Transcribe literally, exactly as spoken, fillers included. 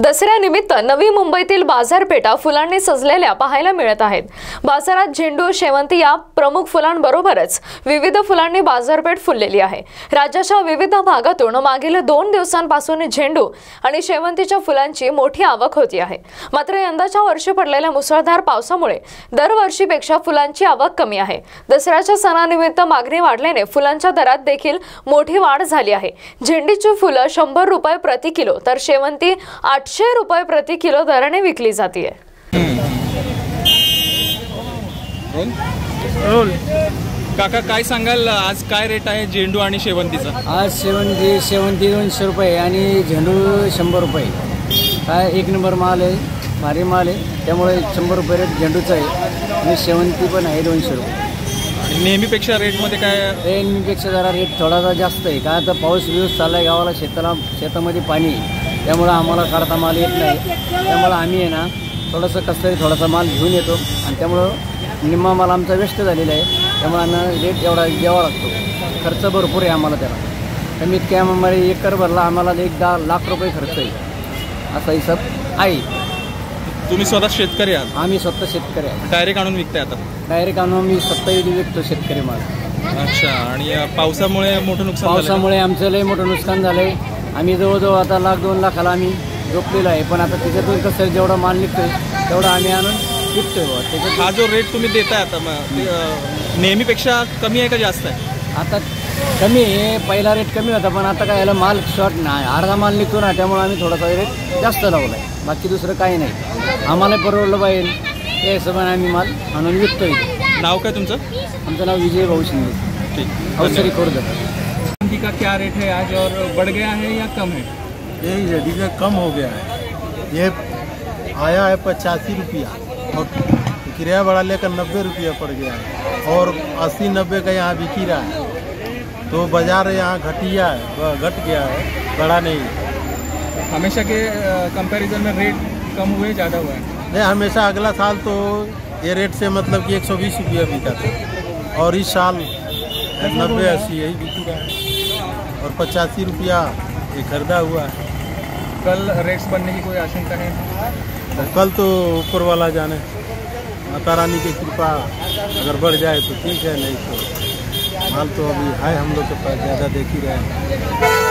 दसऱ्यानिमित्त नवी मुंबईतील बाजारपेठा फुलांनी सजलेल्या पाहायला मिळत आहेत। बाजारात झेंडू, शेवंती या प्रमुख फुलांबरोबरच विविध फुलांनी बाजारपेठ फुललेली आहे। राज्याच्या विविध भागातून मागील दोन दिवसांपासून झेंडू आणि शेवंतीच्या फुलांची मोठी आवक होती आहे। मात्र यंदाच्या वर्षी पडलेल्या मुसळधार पावसामुळे दरवर्षीपेक्षा फुलांची आवक कमी आहे। दसऱ्याच्या सणानिमित्त मागणी वाढल्याने फुलांच्या दरात देखील मोठी वाढ झाली आहे। झेंडूची फुलं शंभर रुपये प्रति किलो तर शेवंती आठशे रुपये प्रति किलो दराने विकली जाती है। काका काय सांगाल, आज काय रेट आहे झेंडू आणि शेवंतीचा? आज शेवंती शेवंती दोनशे रुपये आणि झेंडू शंभर रुपये। काय एक नंबर माल आहे, भारी माल आहे, त्यामुळे शंभर रुपये रेट झेंडूचा आहे आणि शेवंती पण आहे दोनशे रुपये। नेहमीपेक्षा रेटमध्ये काय? नेहमीपेक्षा जरा रेट थोडासा जास्त आहे, का आता पाऊस बिऊस चालला आहे, गावाला शेताला शेतामध्ये पाणी, त्यामुळे आम्हाला काढता माल येत नाही। त्यामुळे आम्ही आहे ना थोडंसं कसं तरी थोडासा माल घेऊन येतो आणि त्यामुळं निम्मा माल आमचा वेस्ट झालेला आहे। त्यामुळे आम्हाला रेट एवढा द्यावा लागतो, खर्च भरपूर आहे आम्हाला त्याला। कमीत कमी आम्हाला एकर भरला आम्हाला एक दहा लाख रुपये खर्च आहे, असा हिसाब आहे। तुम्ही स्वतः शेतकरी आहात? आम्ही स्वतः शेतकरी आहे। डायरेक्ट आणून विकताय आता? डायरेक्ट आणून मी स्वतः विकतो शेतकरी माल। अच्छा, आणि पावसामुळे मोठं नुकसान? पावसामुळे आमचं लय मोठं नुकसान झालं आहे। आम्ही जवळजवळ आता लाख दोन लाखाला आम्ही झोपलेलो आहे, पण आता त्याच्यातून कसं जेवढा माल निघतोय तेवढा आम्ही आणून विकतोय। त्याच्यात हा जो रेट तुम्ही देताय आता नेहमीपेक्षा कमी आहे का जास्त आहे? आता कमी आहे, पहिला रेट कमी होता, पण आता काय याला माल शॉर्ट नाही, अर्धा माल निघतो ना, त्यामुळे आम्ही थोडासा रेट जास्त लावला आहे। बाकी दुसरं काही नाही, आम्हाला परवडलं पाहिजे त्या हिशोबाने आम्ही माल आणून विकतोय। नाव काय तुमचं? आमचं नाव विजय भाऊ शिंदे, ठीक, अवसरी खुर्द। का क्या रेट है आज और बढ़ गया है या कम है? यही जल्दी का कम हो गया है, ये आया है पचासी रुपया और किराया बढ़ा लेकर नब्बे रुपया पड़ गया है और अस्सी नब्बे का यहाँ बिकी रहा है। तो बाजार यहाँ घटिया है, घट गया है, बढ़ा नहीं। हमेशा के कंपैरिजन में रेट कम हुए ज़्यादा हुआ है? नहीं, हमेशा अगला साल तो ये रेट से मतलब कि एक सौ बीस रुपया बिका था और इस साल नब्बे अस्सी यही बिकी रहा है और पचासी रुपया ये खरीदा हुआ है। कल रेट्स बढ़ने की कोई आशंका है? और कल तो ऊपर वाला जाने, माता रानी की कृपा, अगर बढ़ जाए तो ठीक है, नहीं तो माल तो अभी है हम लोग के पास ज़्यादा देख ही रहे हैं।